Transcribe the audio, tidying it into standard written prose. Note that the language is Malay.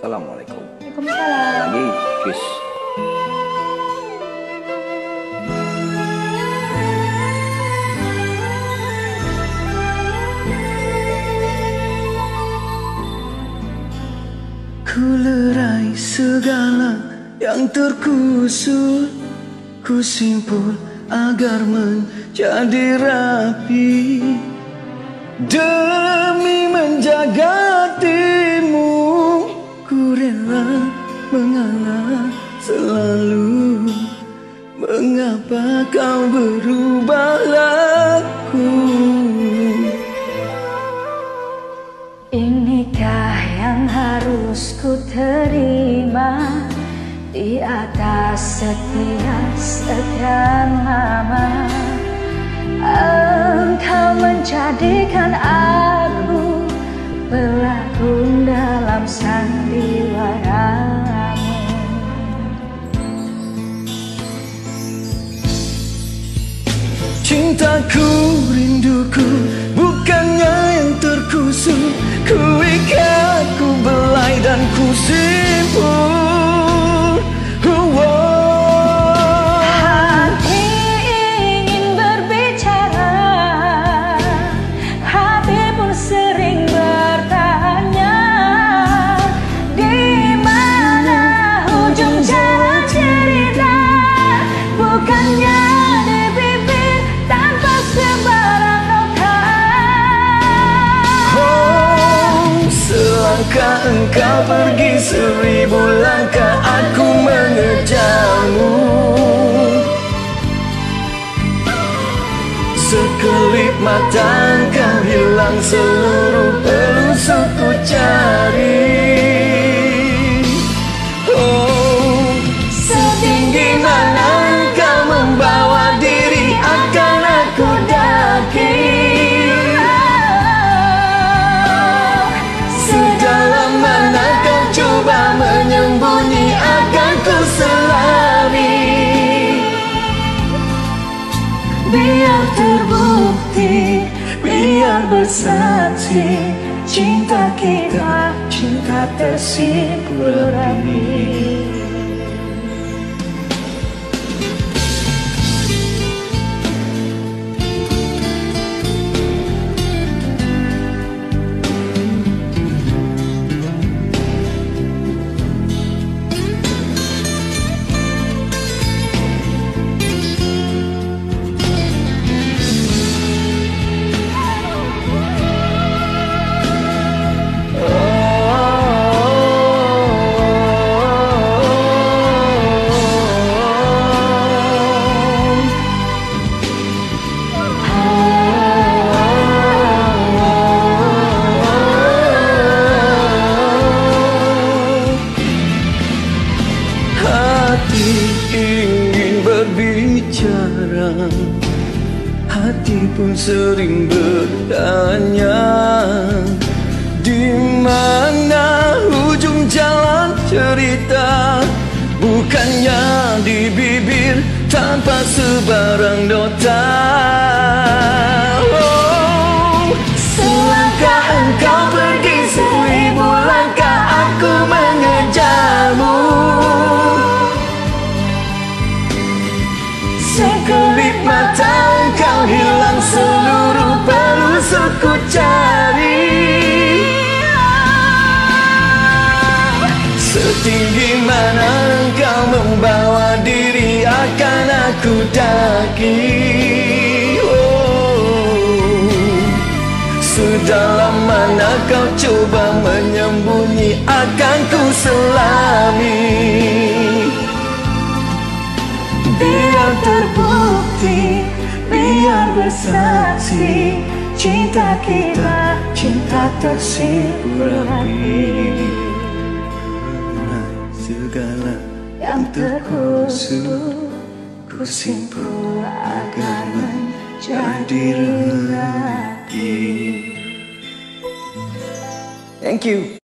Assalamualaikum. Waalaikumsalam. Lagi, cheers. Ku lerai segala yang terkusur, ku simpul agar menjadi rapi. Demi menjaga hatimu, ku rela mengalah selalu. Mengapa kau berubah laku? Inikah yang harus ku terima di atas sekian lama? Engkau menjadikan aku pelakon dalam sandiwaramu. Cintaku, rinduku, bukannya yang terkusur. Ku ikat, ku belai dan ku simpul. Hati ingin berbicara, hati pun sering bertanya, di mana ujung jalan cerita? Bukannya di bibir tanpa sebarang nota. Selangkah engkau pergi, 1000 langkah aku mengejarmu. Sekelip mata engkau hilang, seluruh pelusuk ku cari. Oh, setinggi mana engkau membawa diri, akan aku daki. Sedalam mana kau coba menyembunyi, akan ku selami. Biar terbukti, biar bersaksi, cinta kita, cinta tersimpul rapi. Hati ingin berbicara, hati pun sering bertanya, di mana ujung jalan cerita? Bukannya di bibir tanpa sebarang nota. Oh, selangkah engkau pergi, 1000 langkah aku mengejarmu. Sekelip mata engkau hilang, seluruh pelusuk ku cari. Setinggi mana engkau membawa diri, akan aku daki. Oh, sedalam mana kau coba menyembunyi, akan ku selami. Biar terbukti, biar bersaksi, cinta kita, cinta tersimpul rapi. Segala yang terkusur, ku simpul agar menjadi rapi. Thank you.